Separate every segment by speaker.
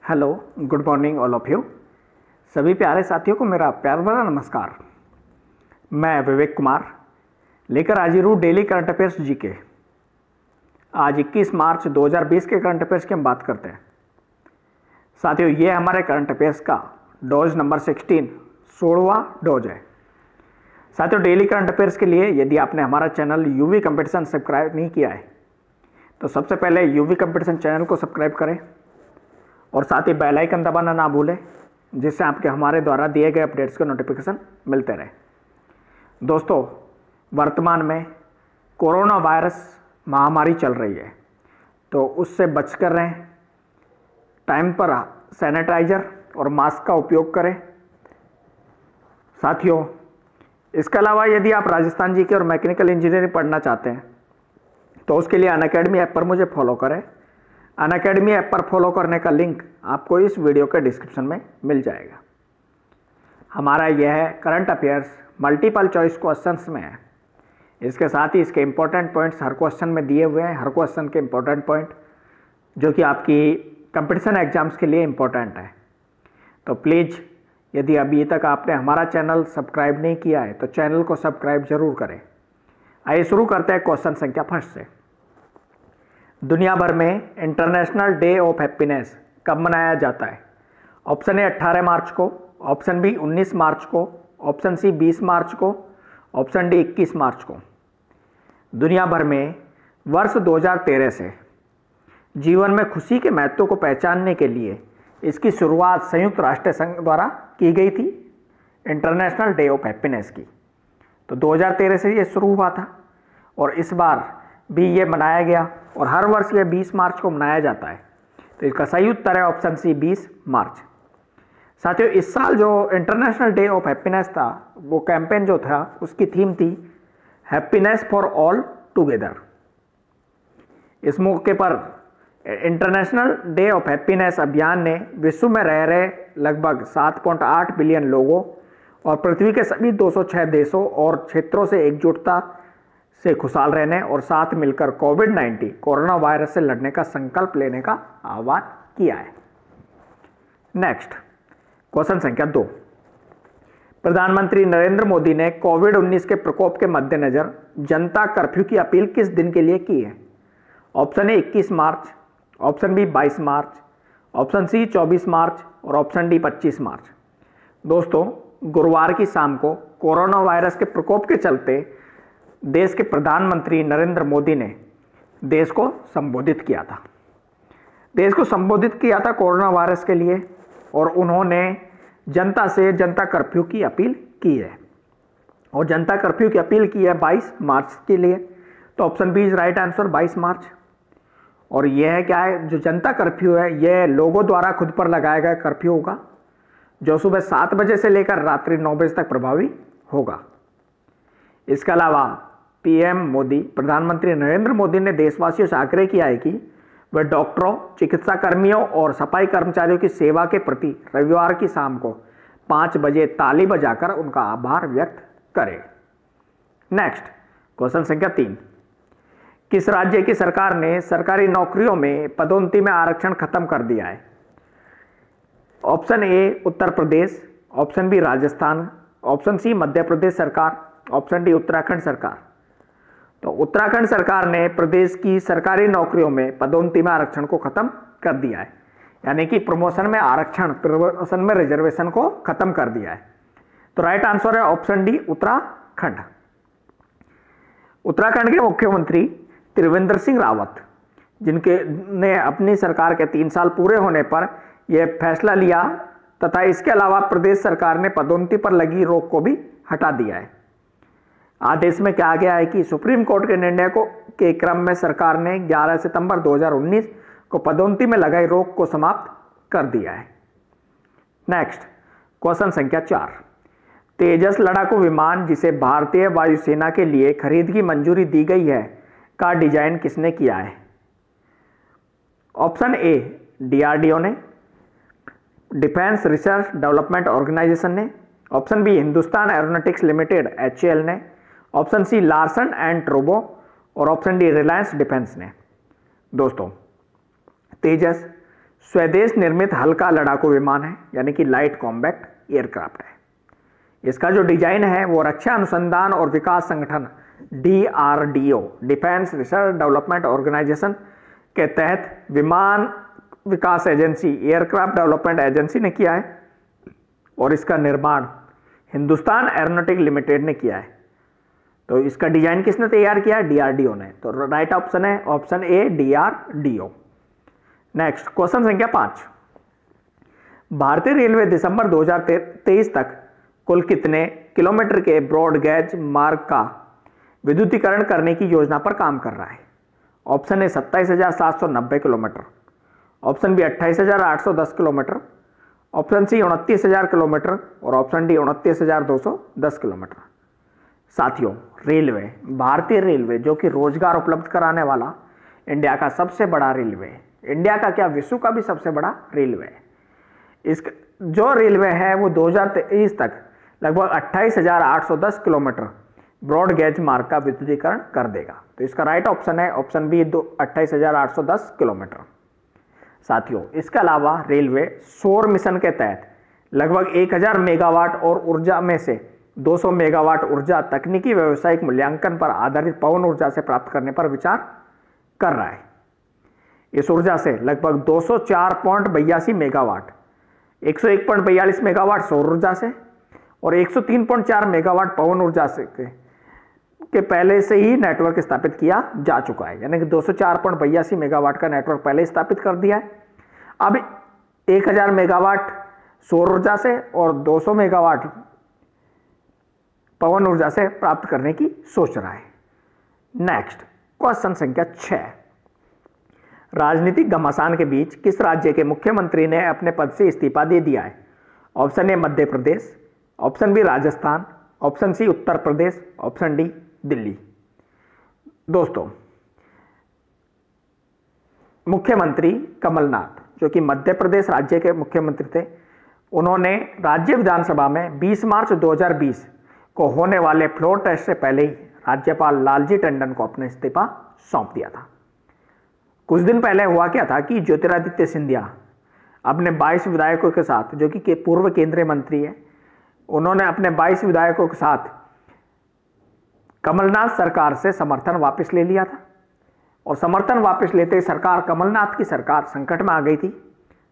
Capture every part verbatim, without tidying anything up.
Speaker 1: Hello, good morning all of you. सभी प्यारे साथियों को मेरा प्यार भरा नमस्कार। मैं विवेक कुमार लेकर हाजिर हूँ डेली करंट अफेयर्स जी के। आज इक्कीस मार्च दो हज़ार बीस के करंट अफेयर्स की हम बात करते हैं। साथियों, ये हमारे करंट अफेयर्स का डोज नंबर सोलह सोलहवां डोज है। साथियों, डेली करंट अफेयर्स के लिए यदि आपने हमारा चैनल यूवी कंपटीशन सब्सक्राइब नहीं किया है तो सबसे पहले यूवी कंपटीशन चैनल को सब्सक्राइब करें और साथ ही बेल आइकन दबाना ना भूलें, जिससे आपके हमारे द्वारा दिए गए अपडेट्स का नोटिफिकेशन मिलते रहे। दोस्तों, वर्तमान में कोरोना वायरस महामारी चल रही है, तो उससे बचकर रहें। टाइम पर सैनिटाइजर और मास्क का उपयोग करें। साथियों, इसके अलावा यदि आप राजस्थान जी के और मैकेनिकल इंजीनियरिंग पढ़ना चाहते हैं तो उसके लिए अनअकैडमी ऐप पर मुझे फॉलो करें। अनअकैडमी ऐप पर फॉलो करने का लिंक आपको इस वीडियो के डिस्क्रिप्शन में मिल जाएगा। हमारा यह है current affairs multiple choice questions में है। इसके साथ ही इसके इंपॉर्टेंट पॉइंट्स हर क्वेश्चन में दिए हुए हैं। हर क्वेश्चन के इंपॉर्टेंट पॉइंट जो कि आपकी कंपटीशन एग्जाम्स के लिए इंपॉर्टेंट है। तो प्लीज़, यदि अभी तक आपने हमारा चैनल सब्सक्राइब नहीं किया है तो चैनल को सब्सक्राइब जरूर करें। आइए शुरू करते हैं क्वेश्चन संख्या फर्स्ट से। दुनिया भर में इंटरनेशनल डे ऑफ हैप्पीनेस कब मनाया जाता है? ऑप्शन ए अट्ठारह मार्च को, ऑप्शन बी उन्नीस मार्च को, ऑप्शन सी बीस मार्च को, ऑप्शन डी इक्कीस मार्च को। दुनिया भर में वर्ष दो हज़ार तेरह से जीवन में खुशी के महत्व को पहचानने के लिए इसकी शुरुआत संयुक्त राष्ट्र संघ द्वारा की गई थी, इंटरनेशनल डे ऑफ हैप्पीनेस की। तो दो हज़ार तेरह से ये शुरू हुआ था और इस बार भी ये मनाया गया और हर वर्ष ये बीस मार्च को मनाया जाता है। तो इसका सही उत्तर है ऑप्शन सी बीस मार्च। साथियों, इस साल जो इंटरनेशनल डे ऑफ हैप्पीनेस था, वो कैंपेन जो था उसकी थीम थी हैप्पीनेस फॉर ऑल टुगेदर। इस मौके पर इंटरनेशनल डे ऑफ हैप्पीनेस अभियान ने विश्व में रह रहे लगभग सात पॉइंट आठ बिलियन लोगों और पृथ्वी के सभी दो सौ छह देशों और क्षेत्रों से एकजुटता से खुशहाल रहने और साथ मिलकर कोविड नाइन्टीन कोरोना वायरस से लड़ने का संकल्प लेने का आह्वान किया है। नेक्स्ट क्वेश्चन संख्या दो। प्रधानमंत्री नरेंद्र मोदी ने कोविड उन्नीस के प्रकोप के मद्देनजर जनता कर्फ्यू की अपील किस दिन के लिए की है? ऑप्शन ए इक्कीस मार्च, ऑप्शन बी बाईस मार्च, ऑप्शन सी चौबीस मार्च और ऑप्शन डी पच्चीस मार्च। दोस्तों, गुरुवार की शाम को कोरोना वायरस के प्रकोप के चलते देश के प्रधानमंत्री नरेंद्र मोदी ने देश को संबोधित किया था। देश को संबोधित किया था कोरोना वायरस के लिए और उन्होंने जनता से जनता कर्फ्यू की अपील की है और जनता कर्फ्यू की अपील की है बाईस मार्च के लिए। तो option B is right answer, बाईस मार्च। और यह है क्या है, जो जनता कर्फ्यू है यह लोगों द्वारा खुद पर लगाया गया कर्फ्यू होगा जो सुबह सात बजे से लेकर रात्रि नौ बजे तक प्रभावी होगा। इसके अलावा पीएम मोदी प्रधानमंत्री नरेंद्र मोदी ने देशवासियों से आग्रह किया है कि वे डॉक्टरों, चिकित्सा कर्मियों और सफाई कर्मचारियों की सेवा के प्रति रविवार की शाम को पाँच बजे ताली बजाकर उनका आभार व्यक्त करें। नेक्स्ट क्वेश्चन संख्या तीन। किस राज्य की सरकार ने सरकारी नौकरियों में पदोन्नति में आरक्षण खत्म कर दिया है? Option A Uttar Pradesh, option B Rajasthan, option C Madhya Pradesh सरकार, ऑप्शन डी उत्तराखंड सरकार। तो उत्तराखंड सरकार ने प्रदेश की सरकारी नौकरियों में पदोन्नति में आरक्षण को खत्म कर दिया है, यानी कि प्रमोशन में आरक्षण, प्रमोशन में रिजर्वेशन को खत्म कर दिया है। तो राइट आंसर है ऑप्शन डी उत्तराखंड। उत्तराखंड के मुख्यमंत्री त्रिवेंद्र सिंह रावत, जिनके ने अपनी सरकार के तीन साल पूरे होने पर यह फैसला लिया तथा इसके अलावा प्रदेश सरकार ने पदोन्नति पर लगी रोक को भी हटा दिया है। आदेश में कहा गया है कि सुप्रीम कोर्ट के निर्णय को के क्रम में सरकार ने ग्यारह सितंबर दो हज़ार उन्नीस को पदोन्नति में लगाई रोक को समाप्त कर दिया है। नेक्स्ट क्वेश्चन संख्या चार। तेजस लड़ाकू विमान जिसे भारतीय वायुसेना के लिए खरीद की मंजूरी दी गई है का डिजाइन किसने किया है? ऑप्शन ए डीआरडीओ ने, डिफेंस रिसर्च डेवलपमेंट ऑर्गेनाइजेशन ने, option B Hindustan aeronautics limited HAL ने, ऑप्शन सी लार्सन एंड ट्रोबो और ऑप्शन डी रिलायंस डिफेंस ने। दोस्तों, तेजस स्वदेश निर्मित हल्का लड़ाकू विमान है, यानी कि लाइट कॉम्बैट एयरक्राफ्ट है। इसका जो डिजाइन है वो रक्षा अनुसंधान और विकास संगठन D R D O, defence research development organisation के तहत विमान विकास एजेंसी, एयरक्राफ्ट डेवलपमेंट एजेंसी ने किया है और इसका निर्माण हिंदुस्तान एरोनॉटिक लिमिटेड ने किया है। तो इसका डिजाइन किसने तैयार किया है? डी आर डी ओ ने। तो राइट ऑप्शन है option A, D R D O. Next question संख्या पांच, भारतीय रेलवे दिसंबर दो हज़ार तेईस तक कुल कितने किलोमीटर के ब्रॉड गेज मार्ग का विद्युतीकरण करने की योजना पर काम कर रहा है? ऑप्शन ए सत्ताईस हजार सात सौ नब्बे किलोमीटर, ऑप्शन बी अट्ठाईस हजार आठ सौ दस किलोमीटर, ऑप्शन सी उनतीस हजार किलोमीटर और ऑप्शन डी उनतीस हजार दो सौ दस किलोमीटर। साथियों, रेलवे, भारतीय रेलवे जो कि रोजगार उपलब्ध कराने वाला इंडिया का सबसे बड़ा रेलवे है, इंडिया का क्या विश्व का भी सबसे बड़ा रेलवे है। इस जो रेलवे है वो दो हज़ार तेईस तक लगभग अट्ठाईस हजार आठ सौ दस किलोमीटर ब्रॉड गेज मार्ग का विद्युतीकरण कर देगा। तो इसका राइट ऑप्शन है ऑप्शन बी, दो अट्ठाईस हजार आठ सौ दस किलोमीटर। साथियों, इसके अलावा रेलवे सौर मिशन के तहत लगभग एक हजार मेगावाट और ऊर्जा में से दो सौ मेगावाट ऊर्जा तकनीकी व्यावसायिक मूल्यांकन पर आधारित पवन ऊर्जा से प्राप्त करने पर विचार कर रहा है। इस ऊर्जा से लगभग दो सौ चार पॉइंट बयासी मेगावाट, एक सौ एक पॉइंट बयालीस मेगावाट सौर ऊर्जा से और एक सौ तीन पॉइंट चार मेगावाट पवन ऊर्जा से के, के पहले से ही नेटवर्क स्थापित किया जा चुका है, यानी कि दो सौ चार पॉइंट बयासी मेगावाट का नेटवर्क पहले स्थापित कर दिया है। अब एक हजार मेगावाट सौर ऊर्जा से और दो सौ मेगावाट पवन ऊर्जा से प्राप्त करने की सोच रहा है। नेक्स्ट क्वेश्चन संख्या छह, राजनीतिक घमासान के बीच किस राज्य के मुख्यमंत्री ने अपने पद से इस्तीफा दे दिया है? Option A Madhya Pradesh, option B Rajasthan, option C Uttar Pradesh, option D Delhi. दोस्तों, मुख्यमंत्री कमलनाथ जो कि मध्य प्रदेश राज्य के मुख्यमंत्री थे, उन्होंने राज्य विधानसभा में बीस मार्च दो हज़ार बीस को होने वाले फ्लोर टेस्ट से पहले ही राज्यपाल लालजी टंडन को अपना इस्तीफा सौंप दिया था। कुछ दिन पहले हुआ क्या था कि ज्योतिरादित्य सिंधिया अपने बाईस विधायकों के साथ, जो कि पूर्व केंद्रीय मंत्री है, उन्होंने अपने बाईस विधायकों के साथ कमलनाथ सरकार से समर्थन वापस ले लिया था और समर्थन वापस लेते ही सरकार, कमलनाथ की सरकार संकट में आ गई थी।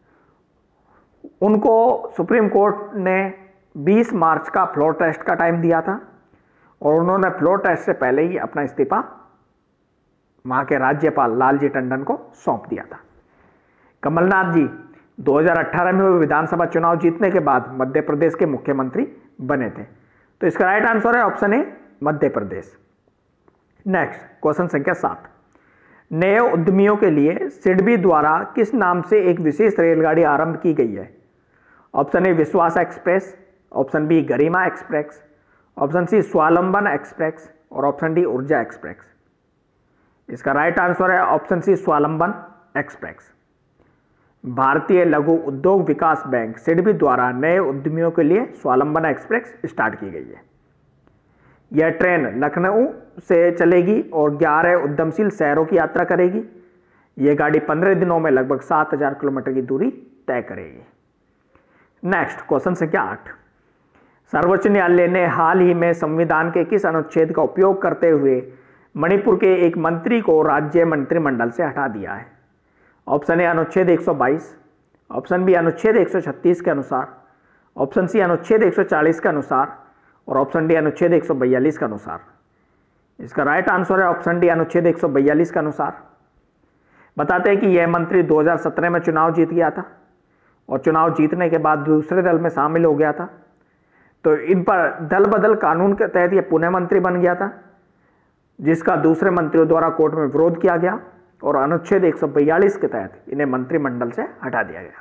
Speaker 1: उनको सुप्रीम कोर्ट ने बीस मार्च का फ्लोर टेस्ट का टाइम दिया था और उन्होंने फ्लोर टेस्ट से पहले ही अपना इस्तीफा वहां के राज्यपाल लालजी टंडन को सौंप दिया था। कमलनाथ जी दो हज़ार अठारह में हुए विधानसभा चुनाव जीतने के बाद मध्य प्रदेश के मुख्यमंत्री बने थे। तो इसका राइट आंसर है option A, Madhya Pradesh. Next question संख्या सात, नए उद्यमियों के लिए सिडबी द्वारा किस नाम से एक विशेष रेलगाड़ी आरंभ की गई है? Option A Vishwas express, option B Garima express, option C Swavalamban express और ऑप्शन डी ऊर्जा एक्सप्रेस। इसका राइट आंसर है ऑप्शन सी, स्वावलंबन एक्सप्रेस। भारतीय लघु उद्योग विकास बैंक सिडबी द्वारा नए उद्यमियों के लिए स्वावलंबन एक्सप्रेस स्टार्ट की गई है। यह ट्रेन लखनऊ से चलेगी और ग्यारह उद्यमशील शहरों की यात्रा करेगी। यह गाड़ी पंद्रह दिनों में लगभग सात हजार किलोमीटर की दूरी तय करेगी। नेक्स्ट क्वेश्चन संख्या आठ, सर्वोच्च न्यायालय ने हाल ही में संविधान के किस अनुच्छेद का उपयोग करते हुए मणिपुर के एक मंत्री को राज्य मंत्रिमंडल से हटा दिया है? ऑप्शन ए अनुच्छेद एक सौ बाईस, ऑप्शन बी अनुच्छेद एक सौ छत्तीस के अनुसार, ऑप्शन सी अनुच्छेद एक सौ चालीस के अनुसार और ऑप्शन डी अनुच्छेद एक सौ बयालीस के अनुसार। इसका राइट आंसर है ऑप्शन डी, अनुच्छेद एक सौ बयालीस के अनुसार। बताते हैं कि यह मंत्री दो हज़ार सत्रह में चुनाव जीत गया था और चुनाव जीतने के बाद दूसरे दल में शामिल हो गया था। तो इन पर दल बदल कानून के तहत यह पुनः मंत्री बन गया था, जिसका दूसरे मंत्रियों द्वारा कोर्ट में विरोध किया गया और अनुच्छेद एक सौ बयालीस के तहत इन्हें मंत्रिमंडल से हटा दिया गया।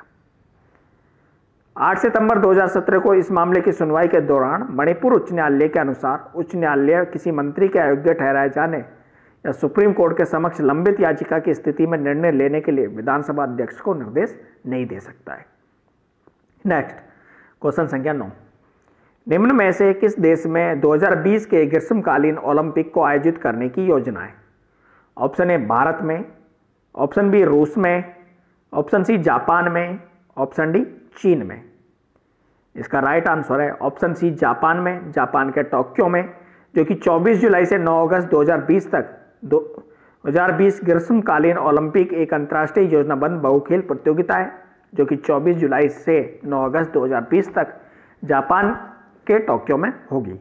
Speaker 1: आठ सितंबर दो हज़ार सत्रह को इस मामले की सुनवाई के दौरान मणिपुर उच्च न्यायालय के अनुसार उच्च न्यायालय किसी मंत्री के अयोग्य ठहराए जाने या सुप्रीम कोर्ट के समक्ष लंबित याचिका की स्थिति में निर्णय लेने के लिए विधानसभा अध्यक्ष को निर्देश नहीं दे सकता है। नेक्स्ट क्वेश्चन संख्या नौ, निम्न में से किस देश में दो हज़ार बीस के ग्रीष्मकालीन ओलंपिक को आयोजित करने की योजना है? ऑप्शन ए भारत में, ऑप्शन बी रूस में, ऑप्शन सी जापान में, ऑप्शन डी चीन में। इसका राइट आंसर है ऑप्शन सी जापान में, जापान के टोक्यो में, जो कि चौबीस जुलाई से नौ अगस्त दो हज़ार बीस तक दो हजार बीस ग्रीष्मकालीन ओलंपिक एक अंतर्राष्ट्रीय योजनाबद्ध बहुखेल प्रतियोगिता है, जो कि चौबीस जुलाई से नौ अगस्त दो हज़ार बीस तक जापान के टोक्यो में होगी।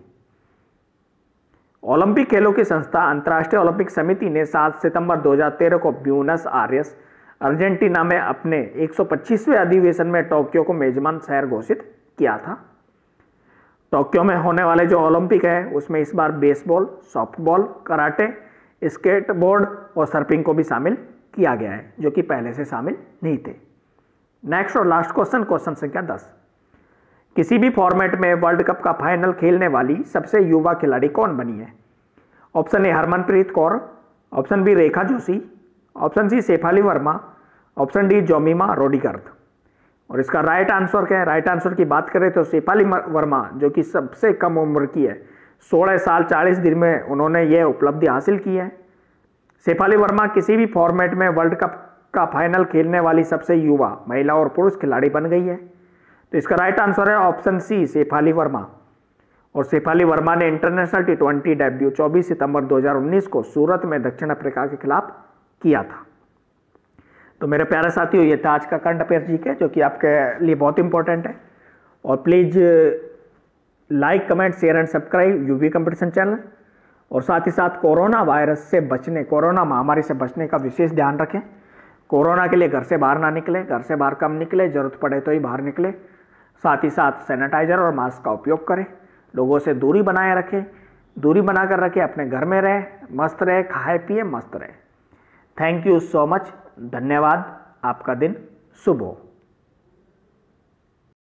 Speaker 1: ओलंपिक खेलों की संस्था अंतर्राष्ट्रीय ओलंपिक समिति ने सात सितंबर दो हज़ार तेरह को ब्यूनस आयर्स अर्जेंटीना में अपने एक सौ पच्चीसवें अधिवेशन में टोक्यो को मेजबान शहर घोषित किया था। टोक्यो में होने वाले जो ओलंपिक है उसमें इस बार बेसबॉल, सॉफ्टबॉल, कराटे, स्केटबोर्ड और सर्फिंग को भी शामिल किया गया है, जो कि पहले से शामिल नहीं थे। नेक्स्ट और लास्ट क्वेश्चन, क्वेश्चन संख्या दस। किसी भी फॉर्मेट में वर्ल्ड कप का फाइनल खेलने वाली सबसे युवा खिलाड़ी कौन बनी है? Option A Harmanpreet Kaur, option B Rekha Joshi, option C Shafali Verma, option D Jemimah Rodrigues. और इसका राइट आंसर क्या है? राइट आंसर की बात करें तो शेफाली वर्मा, जो कि सबसे कम उम्र की है, सोलह साल चालीस दिन में उन्होंने यह उपलब्धि हासिल की है। शेफाली वर्मा किसी भी फॉर्मेट में वर्ल्ड कप का फाइनल खेलने वाली सबसे युवा महिला और पुरुष खिलाड़ी बन गई है। तो इसका राइट आंसर है ऑप्शन सी शेफाली वर्मा। और शेफाली वर्मा ने इंटरनेशनल टी ट्वेंटी डेब्यू चौबीस सितंबर दो हज़ार उन्नीस को सूरत में दक्षिण अफ्रीका के खिलाफ किया था। तो मेरे प्यारे साथियों, ये था आज का करंट अफेयर जीके, जो कि आपके लिए बहुत इंपॉर्टेंट है। और please like, comment, share and subscribe UV competition channel. और साथ ही साथ कोरोना वायरस से बचने, कोरोना महामारी से बचने का विशेष ध्यान रखें। कोरोना के लिए घर से बाहर ना निकले, घर से बाहर कम निकले, जरूरत पड़े तो ही बाहर निकले। साथ ही साथ सैनिटाइजर और मास्क का उपयोग करें, लोगों से दूरी बनाए रखें, दूरी बनाकर रखें, अपने घर में रहे, मस्त रहे, खाए पिए मस्त रहे। थैंक यू सो मच, धन्यवाद। आपका दिन शुभ हो।